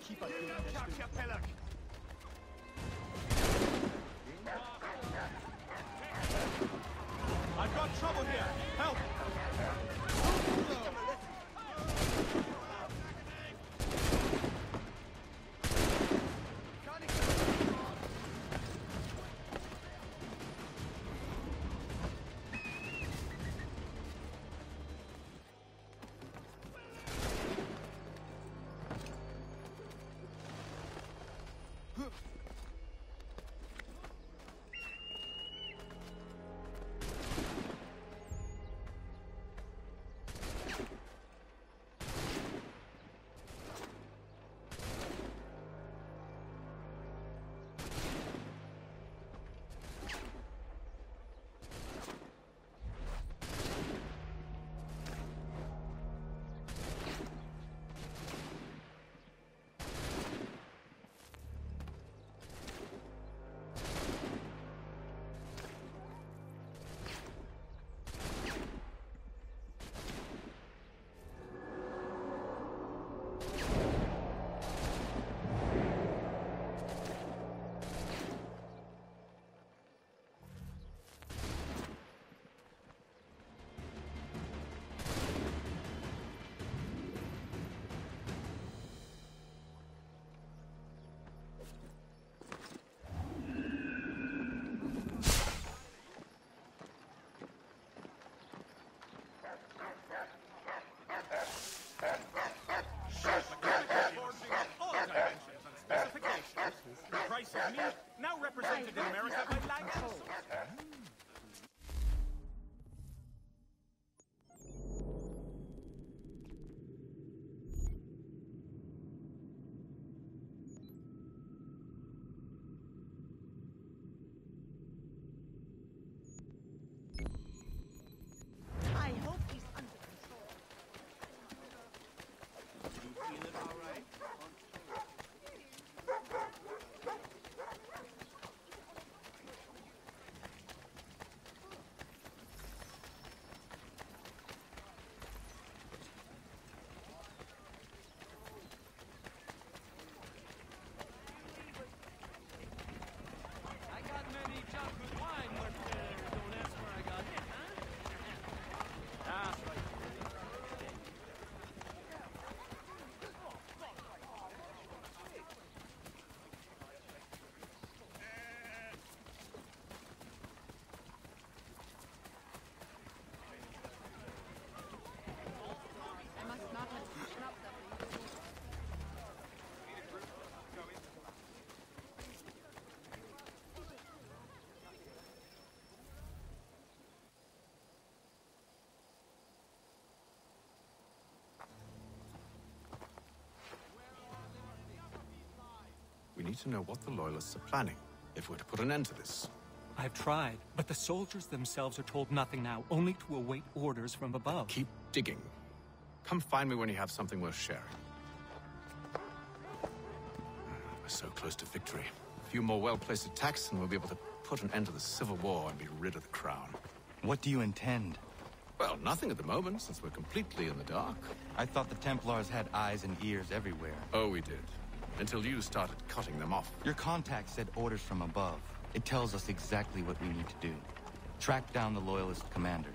I've got trouble here! Help! Now represented in America by Lancaster. I hope he's under control. You feel it all right? We need to know what the Loyalists are planning, if we're to put an end to this. I've tried, but the soldiers themselves are told nothing now, only to await orders from above. Keep digging. Come find me when you have something worth sharing. We're so close to victory. A few more well-placed attacks and we'll be able to put an end to the Civil War and be rid of the Crown. What do you intend? Well, nothing at the moment, since we're completely in the dark. I thought the Templars had eyes and ears everywhere. Oh, we did. Until you started cutting them off. Your contact said orders from above. It tells us exactly what we need to do. Track down the Loyalist commanders.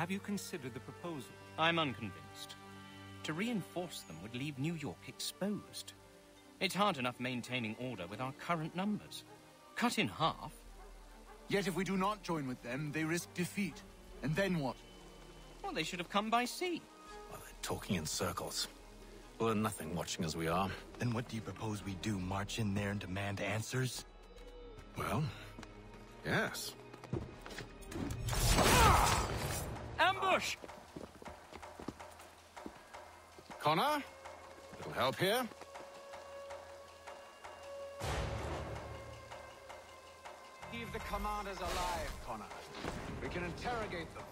Have you considered the proposal? I'm unconvinced. To reinforce them would leave New York exposed. It's hard enough maintaining order with our current numbers. Cut in half. Yet if we do not join with them, they risk defeat. And then what? Well, they should have come by sea. Well, they're talking in circles. We'll learn nothing watching as we are. Then what do you propose we do? March in there and demand answers? Well, yes. Ambush! Connor? Little help here? Leave the commanders alive, Connor. We can interrogate them.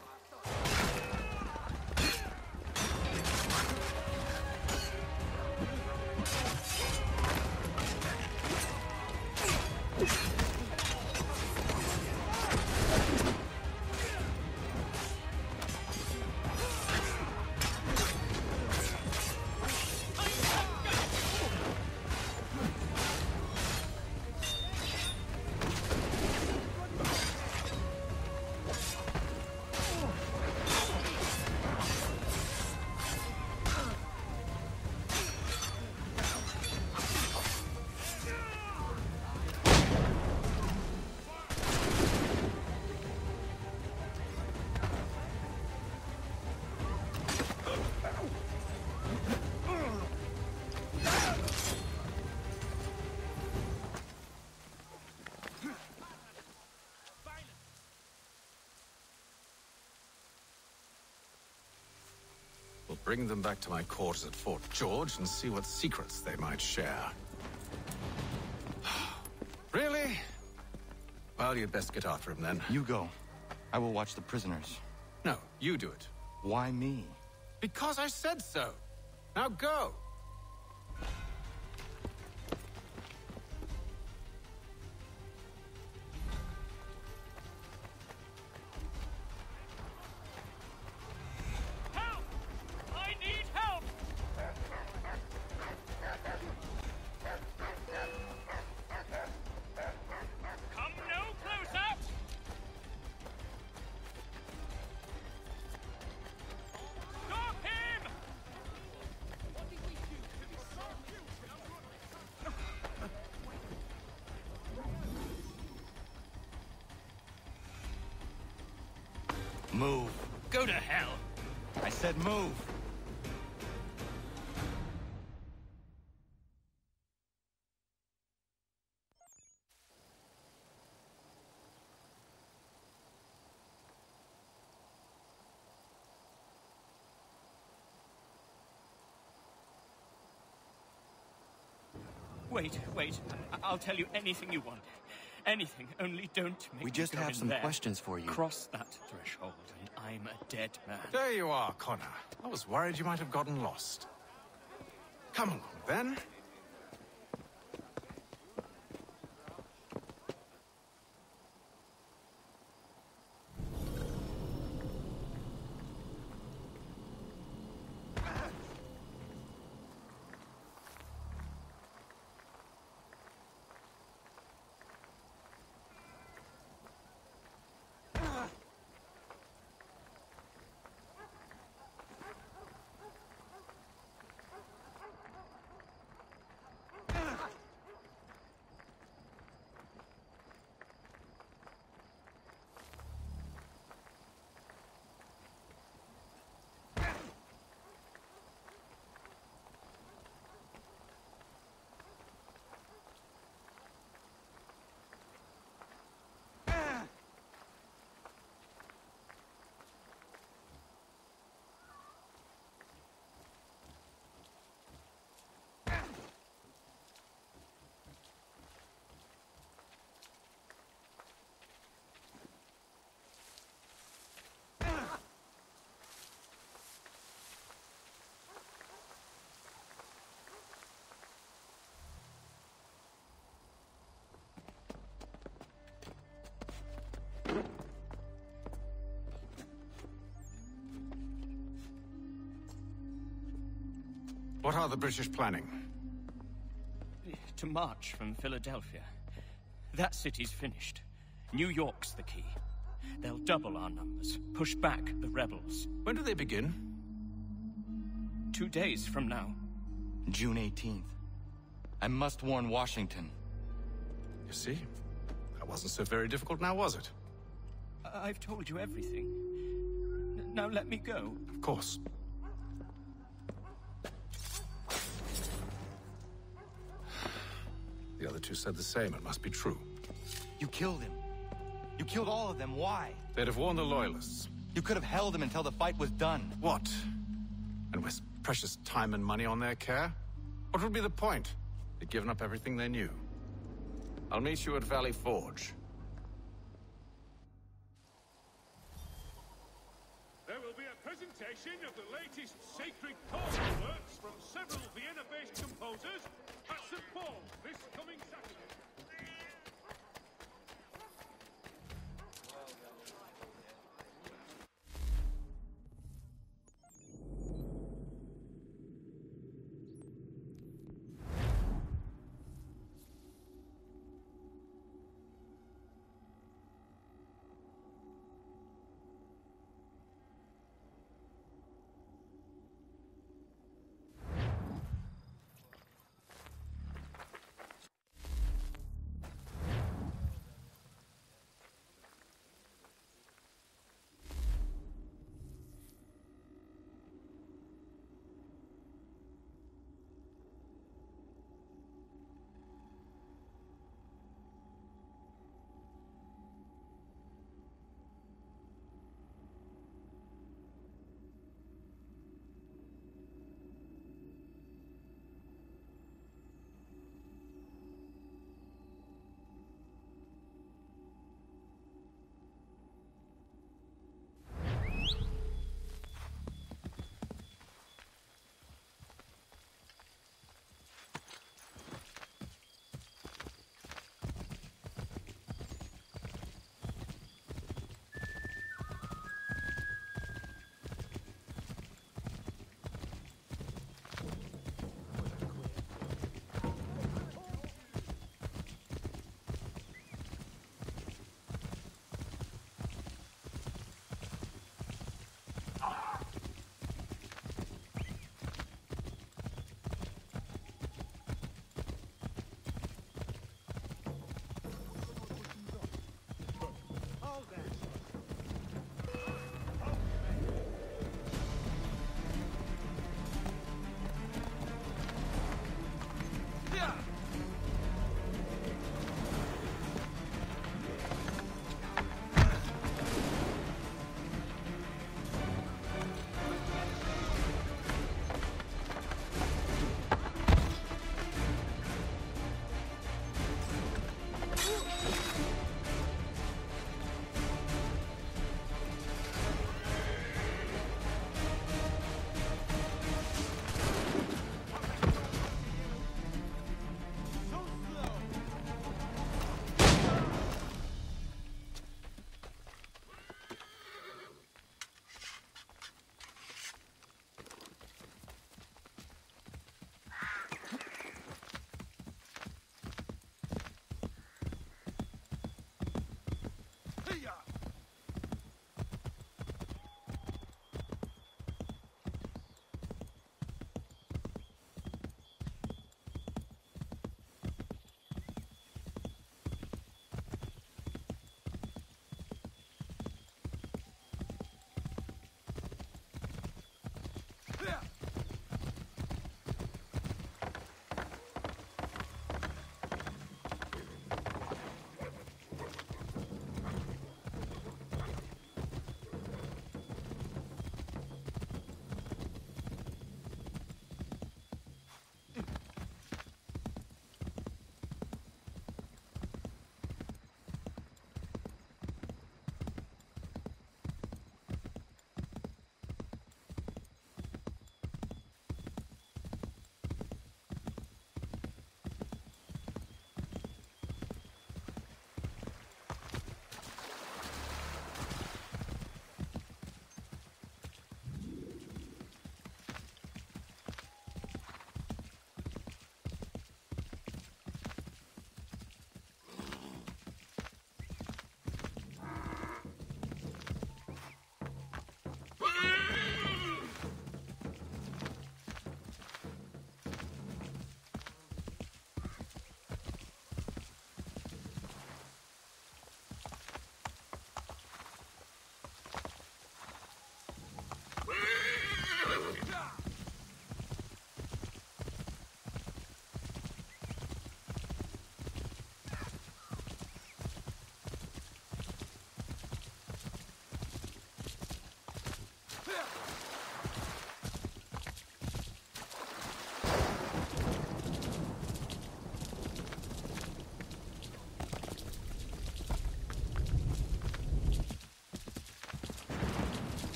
We'll bring them back to my quarters at Fort George and see what secrets they might share. Really? Well, you'd best get after him then. You go. I will watch the prisoners. No, you do it. Why me? Because I said so. Now go. Help! I need help! Come no closer! Stop him! Move. Go to hell! I said move. Wait. I'll tell you anything you want. Anything, only don't make We me just go have in some there. questions for you. Cross that threshold, and I'm a dead man. There you are, Connor. I was worried you might have gotten lost. Come along, then. What are the British planning? To march from Philadelphia. That city's finished. New York's the key. they'll double our numbers, push back the rebels. When do they begin? 2 days from now. June 18th. I must warn Washington. You see? That wasn't so very difficult now, was it? I've told you everything. Now let me go. Of course. The other two said the same. It must be true. You killed him. You killed all of them. Why? They'd have warned the Loyalists. You could have held him until the fight was done. What? And waste precious time and money on their care? What would be the point? They'd given up everything they knew. I'll meet you at Valley Forge. There will be a presentation of the latest sacred choral works from several Vienna-based composers at St. Paul's this coming Saturday.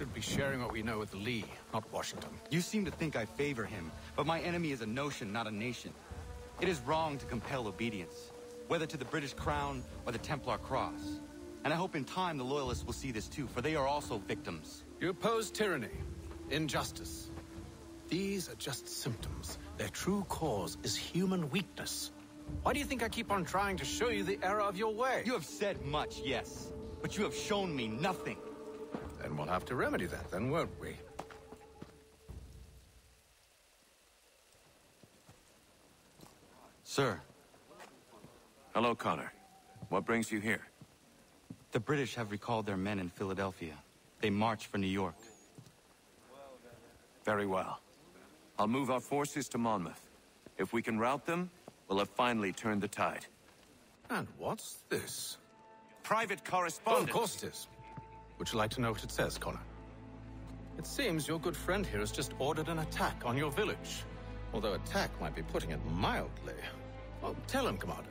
should be sharing what we know with Lee, not Washington. You seem to think I favor him, but my enemy is a notion, not a nation. It is wrong to compel obedience, whether to the British Crown or the Templar Cross. And I hope in time the Loyalists will see this too, for they are also victims. You oppose tyranny, injustice. These are just symptoms. Their true cause is human weakness. Why do you think I keep on trying to show you the error of your way? You have said much, yes, but you have shown me nothing. Then we'll have to remedy that, then, won't we? Sir. Hello, Connor. What brings you here? The British have recalled their men in Philadelphia. They march for New York. Very well. I'll move our forces to Monmouth. If we can rout them, we'll have finally turned the tide. And what's this? Private Oh, correspondence. of course it is. Would you like to know what it says, Connor? It seems your good friend here has just ordered an attack on your village. Although attack might be putting it mildly. Well, tell him, Commander.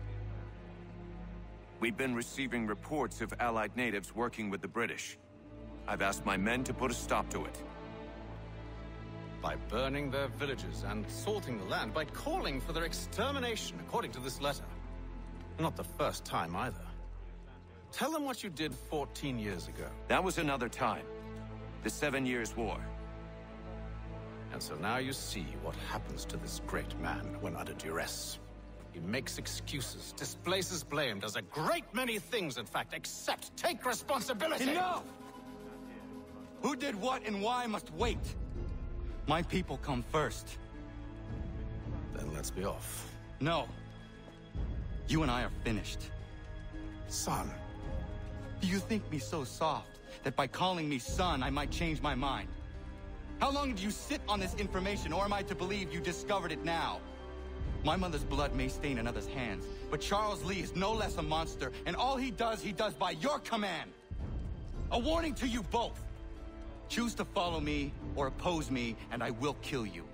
We've been receiving reports of Allied natives working with the British. I've asked my men to put a stop to it. By burning their villages and salting the land, by calling for their extermination, according to this letter. Not the first time, either. Tell them what you did 14 years ago. That was another time. The 7 Years' War. And so now you see what happens to this great man when under duress. He makes excuses, displaces blame, does a great many things, in fact, except take responsibility! Enough! Who did what and why must wait. My people come first. Then let's be off. No. You and I are finished. Son. Do you think me so soft that by calling me son I might change my mind? How long did you sit on this information, or am I to believe you discovered it now? My mother's blood may stain another's hands, but Charles Lee is no less a monster, and all he does by your command. A warning to you both. Choose to follow me or oppose me, and I will kill you.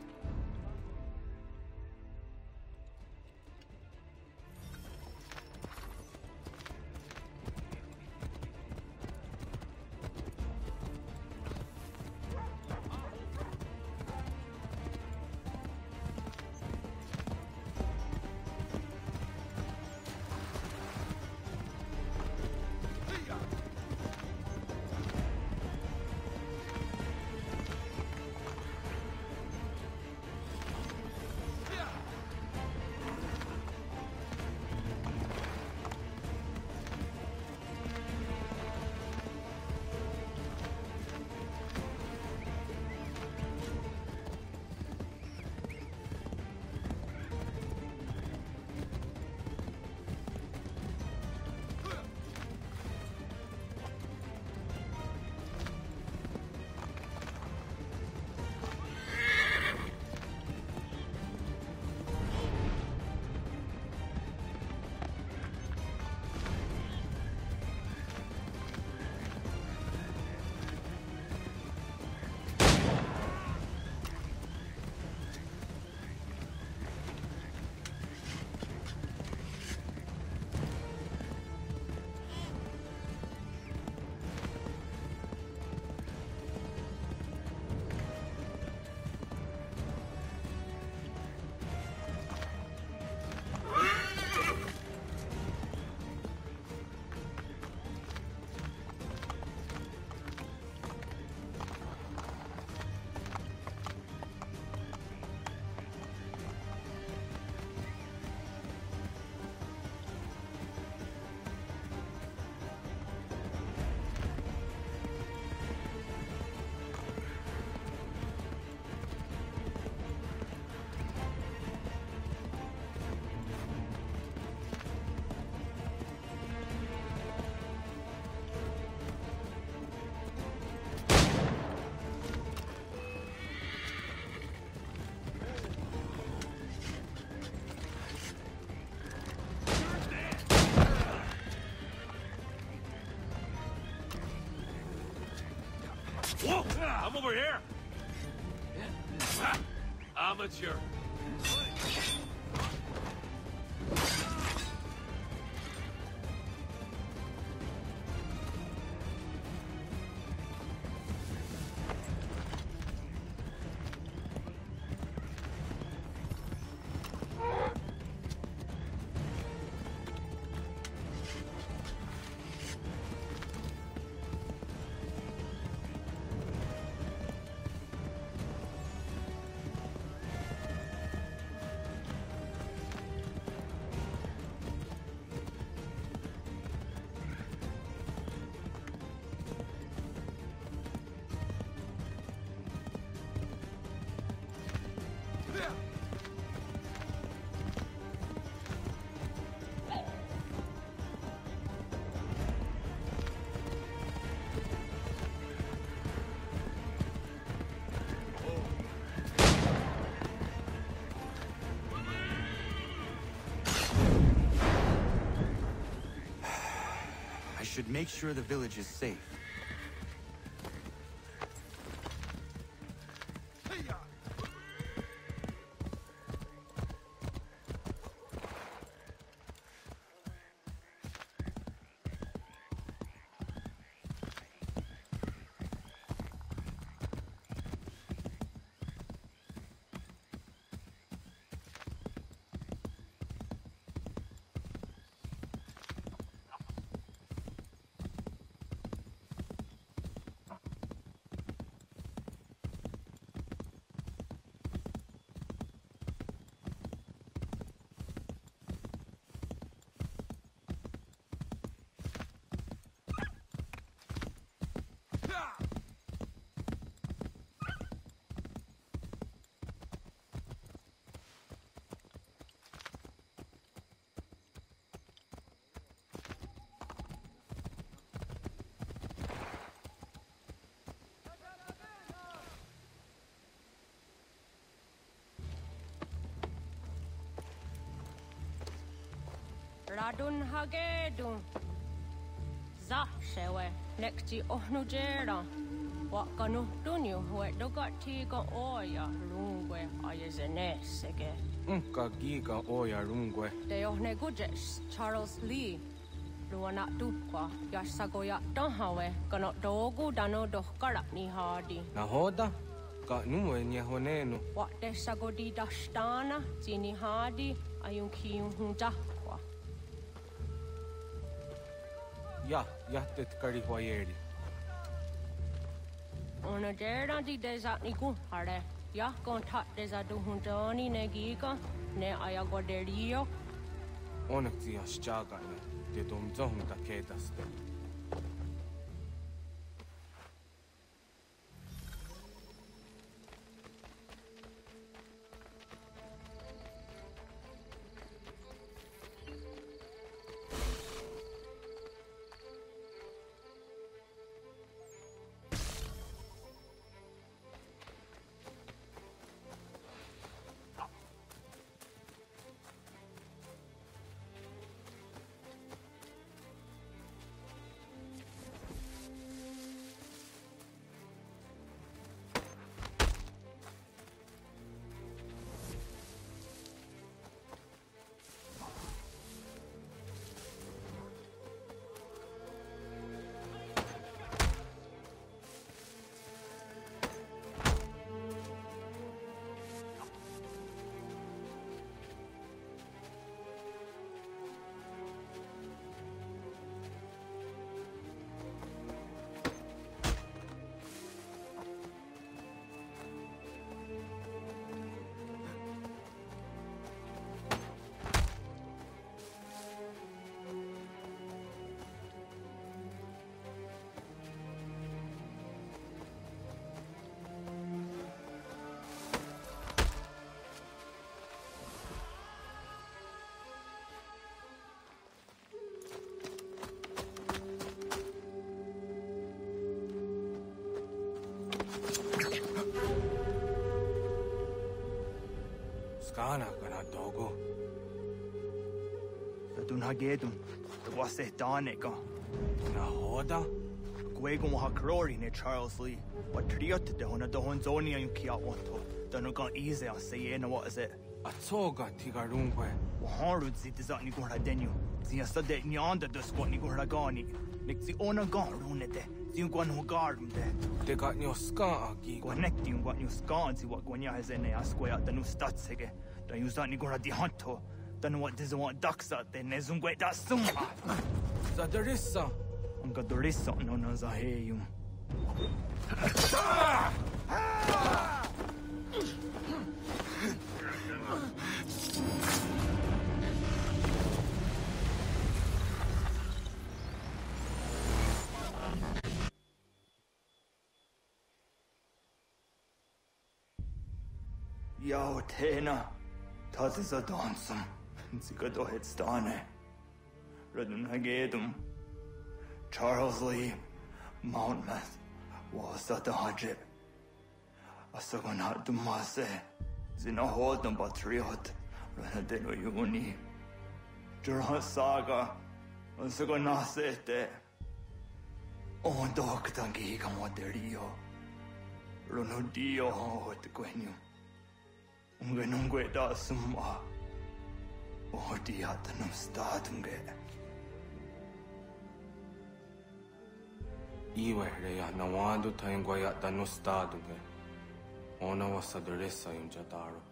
Whoa! I'm over here! Amateur. should make sure the village is safe. Radun hagedun. Za shewe nekti ohnujera. Wakanu dunyu we dogati ga oya rungwe ayezenesege. Unka giga oya rungwe. De ohne gujes Charles Lee. Luana dukwa yasagoya donhawe kano dogu dano dohkara ni hadi. Nahoda? Ka numwe nya honeno. Wa de sagodi dashtana tini hadi ayun kiyun hunja. Ja, jättet kari huajeri. Ona dera di desa niku hare. Ja kontat desa du hundoni negiga ne ayagoderio. Onneksi ja sjagane. Det de zonta ketaste. Skana kana dogo. Radun hagedun. Dwase daneka. Nahoda? Gwego hakrori ne Charles Lee. What triot de hona dohon zoni ayun kia wanto. Dano gan easy on say na what is it? Atsoga tigarungwe. Waharud zit is ni gora denyu. Zia sade ni anda de squat ni gora gani. Nik zi ona gan runete. Zi gwan ho garm de. De got nyo ska agi. Gwanek di gwan nyo ska zi what gwanya has ene asquaya the new statsege. Da yu zani gora di hanto. Dano what does want daksa de nezungwe da summa. Zadarissa. Unga dorissa no na zaheyum. Yo, Tena. Das ist ein Dansum. Sie geht doch jetzt da, ne? Redden hagedum. Charles Lee, Mountmouth, was that the Hajib? Asagon hat du Masse. Sie noch hoden Patriot. Rana deno Juni. Jura Saga. Asagon nasete. On dog tangi kamoderio. Ronodio hot quenu. Ungenungue da summa. O diatanum statunge. Iwe reya nawando taingwaya danustadunge. Ona wasadresa yunjadaro.